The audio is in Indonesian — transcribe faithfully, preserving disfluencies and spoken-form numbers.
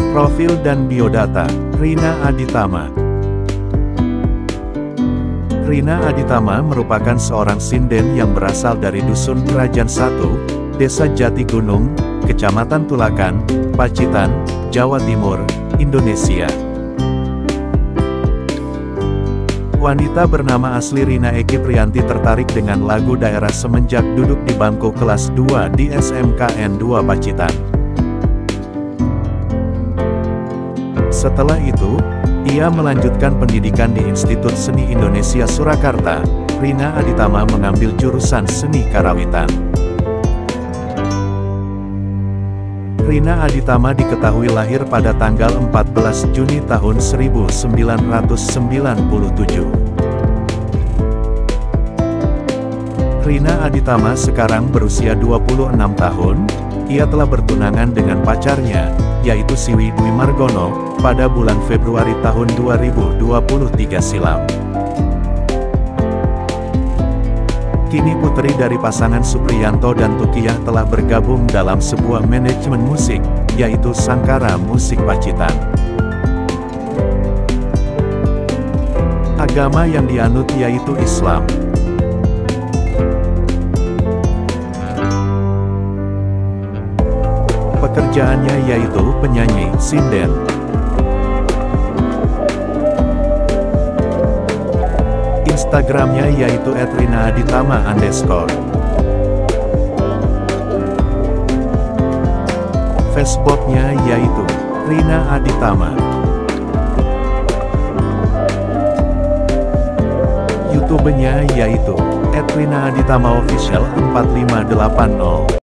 Profil dan biodata, Rina Aditama. Rina Aditama merupakan seorang sinden yang berasal dari Dusun Kerajaan satu, Desa Jati Gunung, Kecamatan Tulakan, Pacitan, Jawa Timur, Indonesia. Wanita bernama asli Rina Eki Priyanti tertarik dengan lagu daerah semenjak duduk di bangku kelas dua di S M K N dua Pacitan. Setelah itu, ia melanjutkan pendidikan di Institut Seni Indonesia Surakarta. Rina Aditama mengambil jurusan Seni Karawitan. Rina Aditama diketahui lahir pada tanggal empat belas Juni tahun seribu sembilan ratus sembilan puluh tujuh. Rina Aditama sekarang berusia dua puluh enam tahun. Ia telah bertunangan dengan pacarnya, yaitu Siwi Dwi Margono, pada bulan Februari tahun dua ribu dua puluh tiga silam. Kini putri dari pasangan Supriyanto dan Tukiyah telah bergabung dalam sebuah manajemen musik, yaitu Sangkara Musik Pacitan. Agama yang dianut yaitu Islam. Pekerjaannya yaitu penyanyi, sinden. Instagramnya yaitu et rina aditama underscore. Facebooknya yaitu Rina Aditama. YouTube-nya yaitu et rina aditama official empat lima delapan nol.